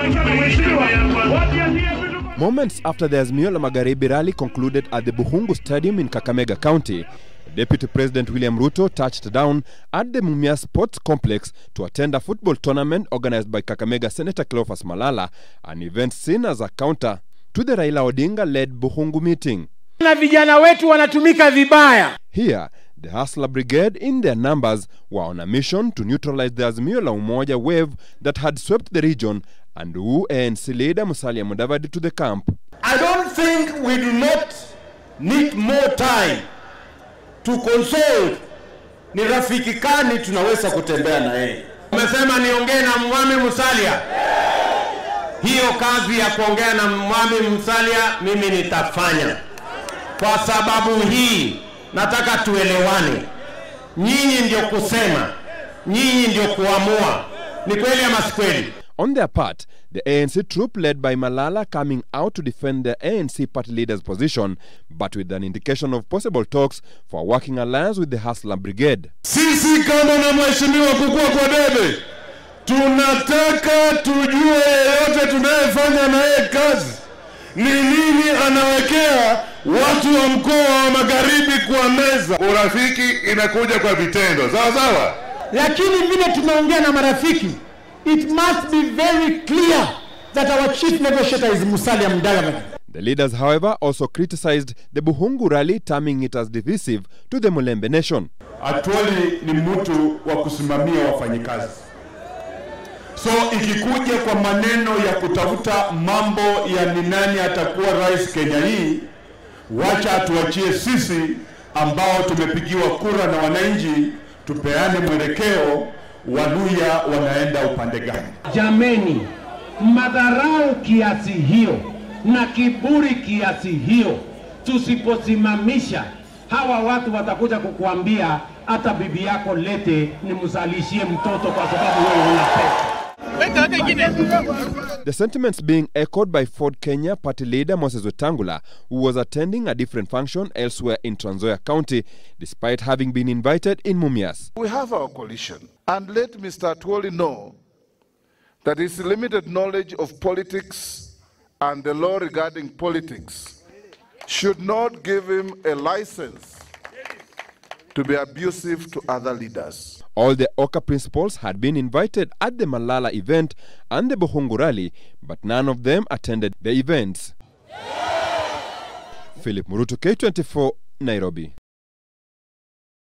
Moments after the Azimio la Magharibi rally concluded at the Buhungu Stadium in Kakamega County, Deputy President William Ruto touched down at the Mumias Sports Complex to attend a football tournament organized by Kakamega Senator Cleophas Malala, an event seen as a counter to the Raila Odinga-led Buhungu meeting. Na vijana wetu wanatumika vibaya. Here, the Hustler Brigade in their numbers were on a mission to neutralize the Azimio la Umoja wave that had swept the region and woo ANC leader Musalia Mudavadi to the camp. I don't think we do not need more time to consult ni rafiki kani tunaweza kutembea na yeye. Umesema niongee na Mwami Musalia. Hiyo kazi ya kuongea na Mwami Musalia mimi nitafanya. Kwa sababu hii nataka tuelewane. Nyinyi ndio kusema, nyinyi ndio kuamua. Ni kweli ama si kweli? On their part, the ANC troop led by Malala coming out to defend the ANC party leader's position, but with an indication of possible talks for a working alliance with the Hustler Brigade. Sisi kama na mheshimiwa kukua kwa debe, tunataka tujue yeyote tunayefanya na yeye kazi ni nini anawekea watu wa mkoa wa Magharibi kwa meza. Urafiki inakuja kwa vitendo, sawa sawa? Lakini vile tumeongea na marafiki, it must be very clear that our chief negotiator is Musalia Mudavadi. The leaders, however, also criticized the Buhungu rally, terming it as divisive to the Mulembe nation. Atwoli ni mtu wa kusimamia wafanyikazi. So ikikuja kwa maneno ya kutafuta mambo ya ni nani atakuwa rais Kenya hii, wacha tuachie sisi ambao tumepigiwa kura na wananchi tupeane mwelekeo. Waluya wanaenda upande gani? Jameni, madharau kiasi hiyo na kiburi kiasi hiyo tusiposimamisha, hawa watu watakuja kukuambia hata bibi yako lete nimzalishie mtoto kwa sababu wewe una pesa. The sentiments being echoed by Ford Kenya party leader Moses Wetangula, who was attending a different function elsewhere in Trans Nzoia County, despite having been invited in Mumias. We have our coalition, and let Mr. Atwoli know that his limited knowledge of politics and the law regarding politics should not give him a license to be abusive to other leaders. All the Oka principals had been invited at the Malala event and the Buhungu rally, but none of them attended the events. Philip Murutu, K24, Nairobi.